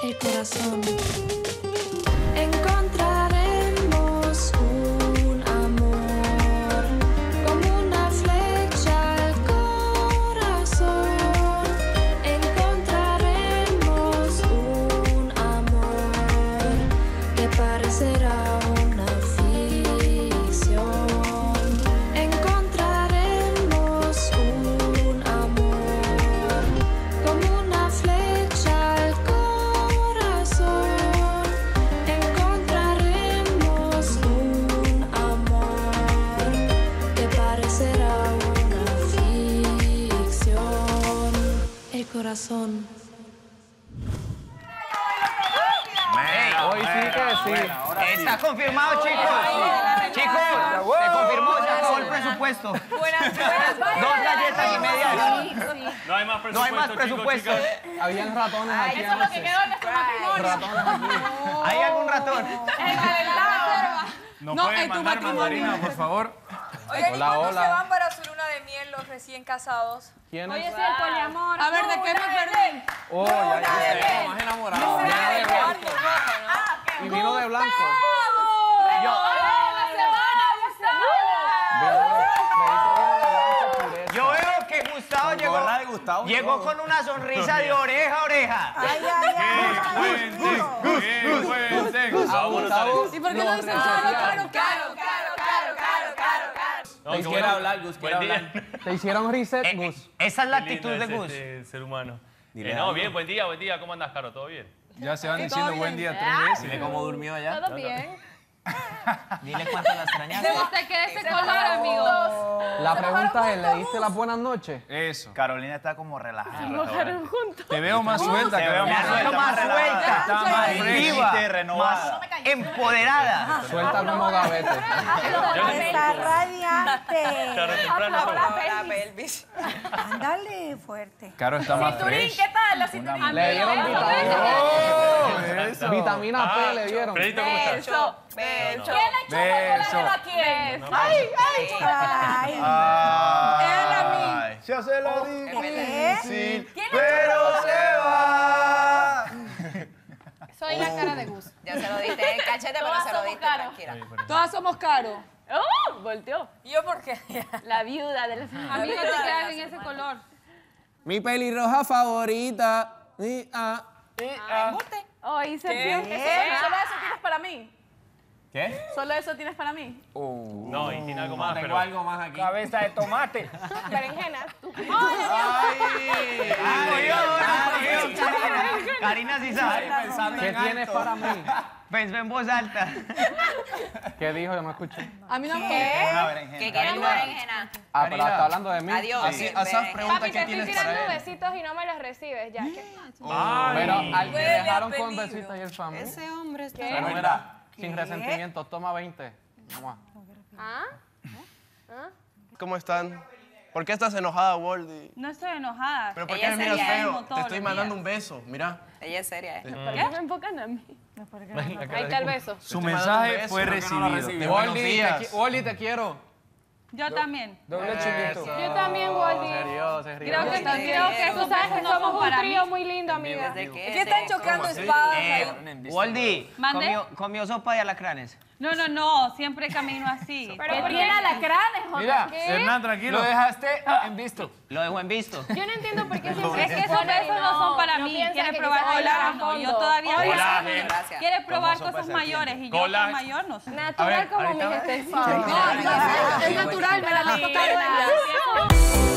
el corazón. Encontraremos un amor como una flecha al corazón. Encontraremos un amor que parecerá una ficción. Encontraremos un amor como una flecha al corazón. Encontraremos un amor que parecerá una ficción. El corazón. Hoy sí que sí. Está confirmado, chicos. Chicos, se confirmó, se acabó el presupuesto. Buenas. 2 galletas y media. No hay más presupuesto. No hay más presupuesto. Habían ratones aquí. Eso es lo que quedó en nuestro matrimonio. Ratones aquí. ¿Hay algún ratón? ¿No No, pueden en tu mandar matrimonio. mandarina, por favor? Oigan, ¿y Hola, cuándo hola. se van para su luna de miel los recién casados? ¿Quién Oye, es? sí, el poliamor. A ver, ¿de qué me perdí? Oh, ya sé. Más enamorado. Y vino de blanco. Yo veo que Gustavo llegó con una sonrisa de oreja a oreja. ¿Y por qué lo dicen caro? Te hicieron hablar, Gus. Te hicieron reset, Gus. Esa es la actitud de Gus. Ser humano. No, bien, buen día. ¿Cómo andas, Caro? ¿Todo bien? Ya se van diciendo buen día 3 veces. Dile cómo durmió allá. Todo bien. Dile cuánto la extrañaste. ¿Te gusta que ese color, amigo? La pregunta es, ¿le diste las buenas noches? Eso. Carolina está como relajada. Mojaron juntos. Te veo más suelta, Te veo Carolina. más suelta, Está más viva, renovada. más empoderada. Suelta como gavete. Está radiante. Tarde temprano. La pelvis. Ándale fuerte. Caro está más Cinturín, fresh. ¿qué tal? La cinturina. Le dieron vitamina. Eso. Vitamina P le dieron. Fredito, ¿cómo estás? Beso. ¿Quién le echó Beso. a quién? Ay. Él a mí. Ya se lo dije. ¿Qué? Pero se va. Soy la cara de Gus. Ya se lo diste en cachete, pero Todas se lo somos diste caros. tranquila. Todas somos caros. Volteó. ¿Y yo por qué? La viuda de las... A mí no te quedan en ese color. Mi pelirroja favorita. Oh, y se ¿Qué? ¿Solo eso tienes para mí? ¿Qué? ¿Solo eso tienes para mí? No, y tiene algo más, pero... algo más aquí. Cabeza de tomate. Berenjena. Karina sí sabe. ¿Qué tienes para mí? Pensó en voz alta. ¿Qué dijo? Yo no escuché. A mí no me... ¿Qué quieres berenjena? Ah, pero está hablando de mí. Adiós. Papi, te estoy tirando besitos y no me los recibes, ya. Pero al que Huele dejaron a con peligro. besitos y el family. Ese hombre está... Pero mira, sin resentimiento, toma 20. Mua. ¿Ah? ¿Cómo están? ¿Por qué estás enojada, Woldy? No estoy enojada. ¿Pero por Ella qué me es miras seria, feo? Te estoy mandando un beso, mira. Ella es seria, ¿Por qué me enfocan a mí? Ahí está el beso. Su Estoy mandando un mensaje beso, fue ¿por qué no lo recibido. recibió? Buenos días. Wally, te quiero. Yo también. Doble chiquito. Yo también, Waldi. Se rió. Creo que tú sabes que somos un trío muy lindo, amiga. ¿De ¿Qué están chocando espadas ahí? Waldi, ¿Mande? comió sopa de alacranes. No, siempre camino así. Pero ¿por qué alacranes, Mira, ¿Qué? Hernán, tranquilo. Lo dejaste en visto. Lo dejó en visto. Yo no entiendo por qué siempre... Es que esos besos no son para mí. Quiere probar cosas. No, yo todavía... Colágeno. Gracias. Quiere probar cosas mayores y yo soy mayor, no sé. Natural como mis extensiones. Es natural, me la tocaron. Gracias.